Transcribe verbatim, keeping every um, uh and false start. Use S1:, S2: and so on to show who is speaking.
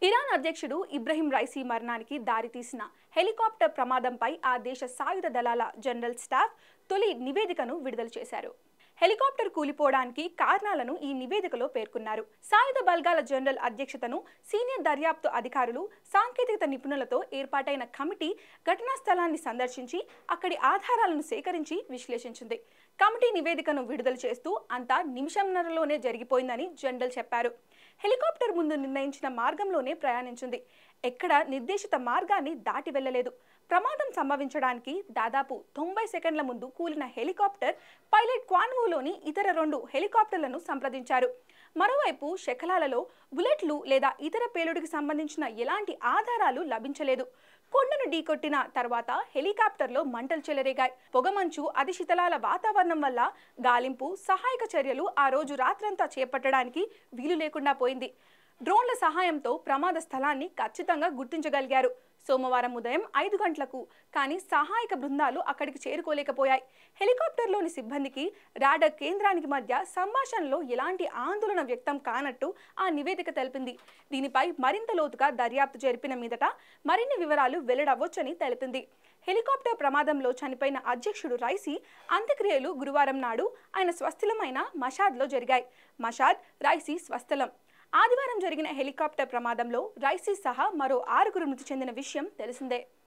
S1: Iran అధ్యక్షుడు Ebrahim Raisi మరణానికి దారితీసిన హెలికాప్టర్ ప్రమాదంపై ఆ దేశ సాయుధ దళాల జనరల్ స్టాఫ్ తొలి నివేదికను విడుదల చేశారు. హెలికాప్టర్ కూలిపోవడానికి కారణాలను ఈ నివేదికలో పేర్కొన్నారు. సాయుధ బలగాల జనరల్ అధ్యక్షతను సీనియర్ దర్యాప్తు అధికారులు, సాంకేతికత నిపుణులతో ఏర్పాటైన కమిటీ ఘటనా స్థలాన్ని సందర్శించి అక్కడి ఆధారాలను సేకరించి విశ్లేషించింది. కమిటీ నివేదికను విడుదల చేస్తూ అంతా నిమిషంన్నరలోనే జరిగిపోయిందని జనరల్ చెప్పారు. హెలికాప్టర్ ముందు నిర్ణయించిన మార్గంలోనే ప్రయాణించింది. ఎక్కడ నిర్దేశిత మార్గాన్ని దాటి వెళ్లలేదు. ప్రమాదం సంభవించడానికి దాదాపు తొంభై సెకండ్ల ముందు కూలిన హెలికాప్టర్ పైలట్ క్వాన్వూలోని ఇతర రెండు హెలికాప్టర్లను సంప్రదించారు. మరోవైపు శకలాలలో బుల్లెట్లు లేదా ఇతర పేలుడికి సంబంధించిన ఎలాంటి ఆధారాలు లభించలేదు. కొండను ఢీకొట్టిన తర్వాత హెలికాప్టర్లో మంటలు చెలరేగాయి. పొగమంచు, అతి శీతలాల వాతావరణం వల్ల గాలింపు, సహాయక చర్యలు ఆ రోజు రాత్రంతా చేపట్టడానికి వీలు లేకుండా పోయింది. డ్రోన్ల సహాయంతో ప్రమాద స్థలాన్ని ఖచ్చితంగా గుర్తించగలిగారు. సోమవారం ఉదయం ఐదు గంటలకు కానీ సహాయక బృందాలు అక్కడికి చేరుకోలేకపోయాయి. హెలికాప్టర్లోని సిబ్బందికి రాడార్ కేంద్రానికి మధ్య సంభాషణలో ఎలాంటి ఆందోళన వ్యక్తం కానట్టు ఆ నివేదిక తెలిపింది. దీనిపై మరింత లోతుగా దర్యాప్తు జరిపిన మీదట మరిన్ని వివరాలు వెల్లడవ్వొచ్చని తెలిపింది. హెలికాప్టర్ ప్రమాదంలో చనిపోయిన అధ్యక్షుడు రైసీ అంత్యక్రియలు గురువారం నాడు ఆయన స్వస్థలమైన మషాద్లో జరిగాయి. మషాద్ రైసీ స్వస్థలం. ఆదివారం జరిగిన హెలికాప్టర్ ప్రమాదంలో రైసీ సహా మరో ఆరుగురు మృతి చెందిన విషయం తెలిసిందే.